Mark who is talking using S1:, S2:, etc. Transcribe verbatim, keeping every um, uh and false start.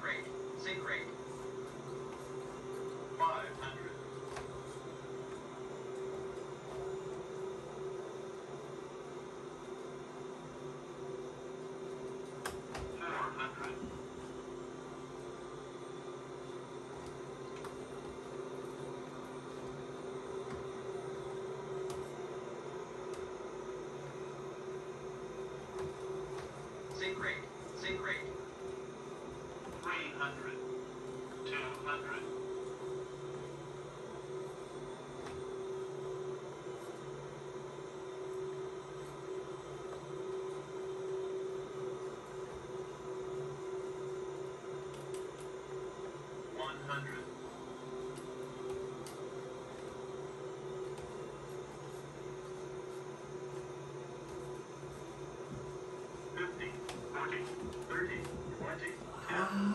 S1: rate. Sink rate.
S2: five hundred. four hundred.
S1: Sink rate. Sink rate.
S2: three hundred. two hundred. one hundred. fifty, forty, thirty, twenty, ten,